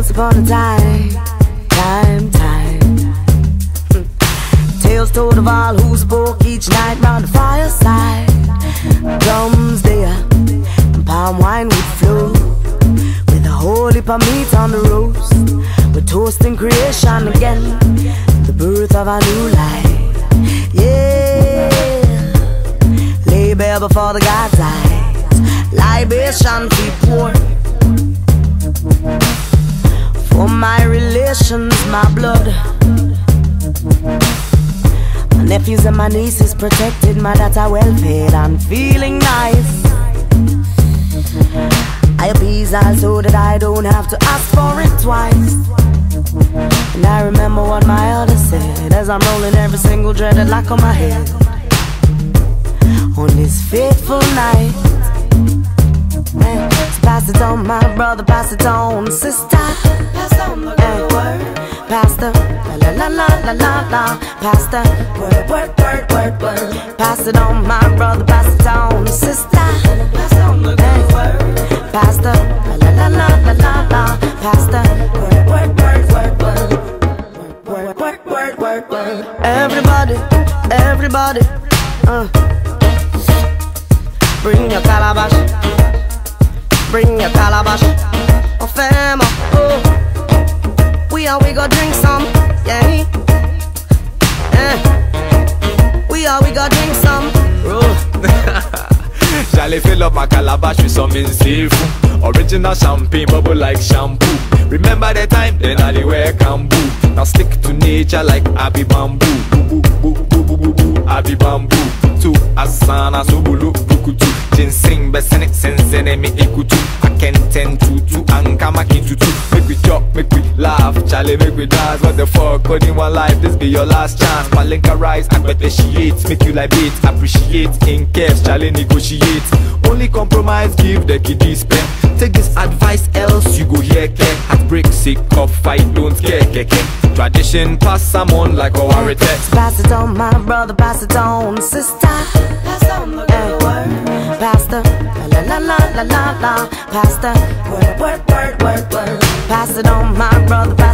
Once upon a time, tales told of all who spoke each night round the fireside. Drums there and palm wine would flow, with a whole heap of meat on the roast. We're toasting creation again, the birth of a new life. Yeah, lay bare before the God's eyes, libation be poured for my relations, my blood. My nephews and my nieces protected, my daughter well fed and feeling nice. I appease all so that I don't have to ask for it twice. And I remember what my elder said as I'm rolling every single dreaded lock on my head on this fateful night. So pass it on, my brother, pass it on, sister. Pass on the good word, pastor. La la la la la la, pastor. Word, word, word, word, word. Pass it on, my brother, pass it on, sister. Pass on the good word, pastor. La la la la la la, pastor. Word, word, word, word, word. Word, word, word, word, word. Everybody, everybody, bring your calabash. Bring your calabash, oh fam, oh. We go drink some, yeah. We go drink some, bro. J'allais fill up my calabash with some insefu, original champagne bubble like shampoo. Remember the time then I wear bamboo. Now stick to nature like Abi Bamboo. Boo boo boo boo boo boo boo Abi Bamboo. Tu asana subulu bukutu. Ginseng besene sensene mi ikutu. I can tend to ankama kintutu. Make we talk, make we laugh, Charlie, make we dance. What the fuck, only one life, this be your last chance. Malenka rise and appreciate, make you like it, appreciate in cash, Charlie negotiate. Only compromise, give the kiddies pen. Take this advice, else you go here, care. Heartbreak, sick of fight, don't care, Tradition, pass some on like our heritage. Pass it on, my brother, pass it on, sister. Pass on the good word, pastor. La la la la la la, pastor. Word, word, word, word, word. Pass it on, my brother.